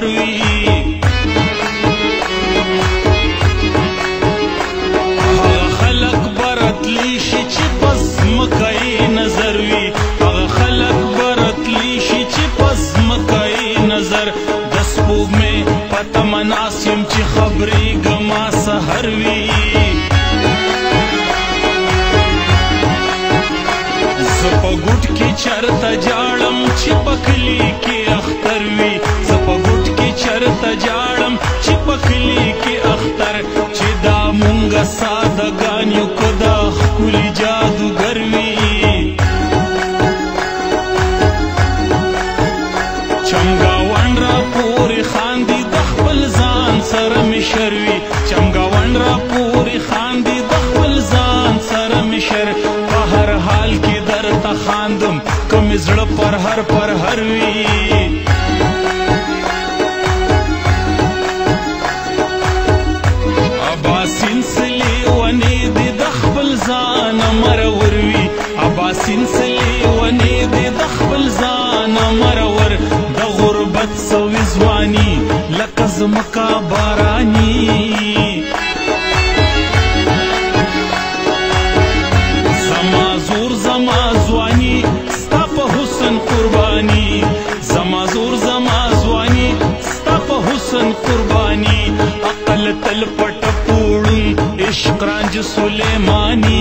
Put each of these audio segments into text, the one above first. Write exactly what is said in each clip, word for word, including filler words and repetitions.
وي. هغه خلق برتلی شي چې پس مکای نظر وي. هغه خلق برتلی شي چې پس مکای نظر. د سپوږمۍ په تمه ناست یم چې خبرېږه ما سحر وي. زه په ګوټ کې چرته جاړم چې په کلي کې اختر وي. زه په ګوټ کې چرته جاړم چې په کلي کې اختر. چې دا مونږه سادهګان یو که دا ښکلي جادوګر وي. چمګاون را پورې خاندي د خپل ځان سره مې شر وي. چمګاون را پورې خاندي د خپل ځان سره مې شر. په هر حال کې درته خاندم که مې زړه پر هر پر هر وي. اباسین سلیونې دې د خپل ځانه مرور وي. اباسین سلیونې دې د خپل ځانه مرور. د غربت سوي ځواني لکه ځمکه باراني. زما زور زما ځواني ستا په حسن قرباني. زما زور زما ځواني ستا په حسن قرباني. عقل تل پټ پوړون عشق رانج سلیماني.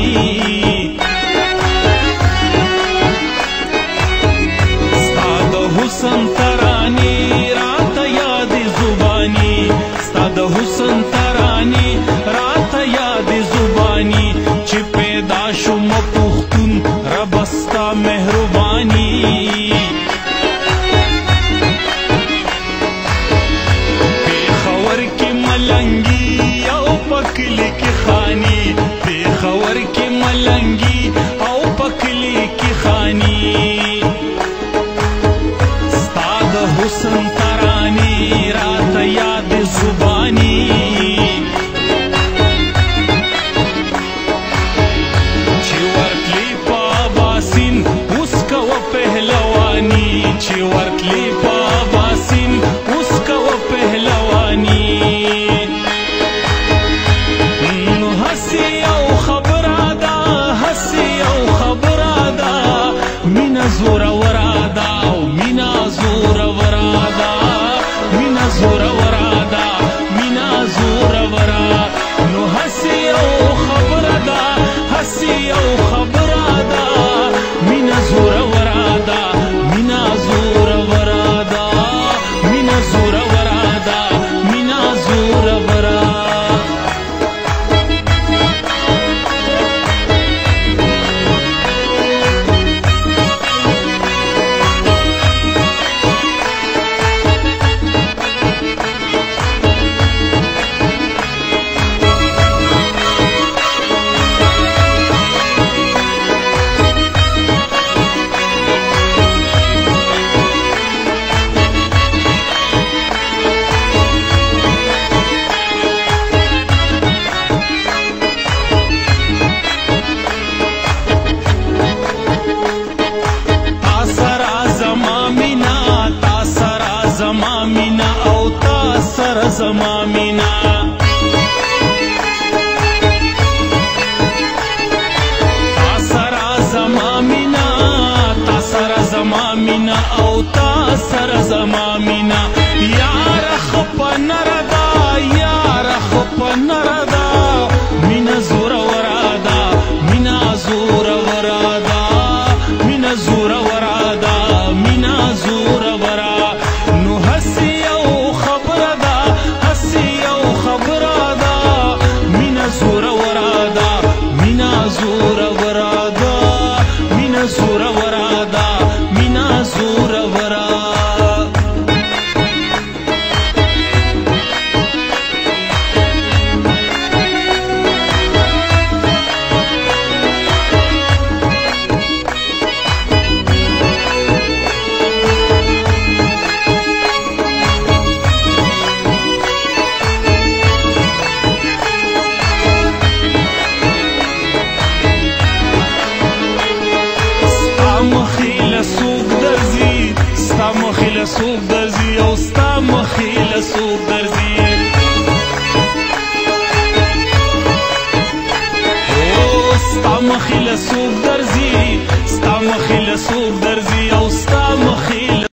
ستا د حسن تراني راته یاد زباني. ستا د حسن تراني راته یاد زباني. چې پیدا شوم پښتون رب ستا مهرباني. پېښور کې ملنګي او په کلي کې خاني. پېښور کې ملنګي او په کلي کې خاني. ستا د حسن تراني راته یاد زباني. چې ورتلی په اباسین اوس کوه پهلواني. چې ورتلی په اباسین اوس کوه پهلواني. نو هسې یو خبره ده هسې یو خبره ده. مینه زوروره ده او مینه زوروره ده. مینه زوروره ده مینه زوروره. نو هسې یو خبره ده هسې یو خبره ده. مینه زوروره ده مینه زوروره ده. مینه زوروره ده مینه زوروره. زما مینا تا سره زما مینا تا سره زما مینا او تا سره زما مینا. یار خپ نردا یار خپ نردا. مینا زور ورادا مینا زور ورادا. مینا زور ورادا مینا زور ورا. نو هسې یو خبره ده هسې یو خبره ده. مینا زور ورادا مینا زور ورادا. مینا زور ورادا مینا زور ورا. مخې له څوک درځي او ستا مخې له څوک درځي ستا مخې له څوک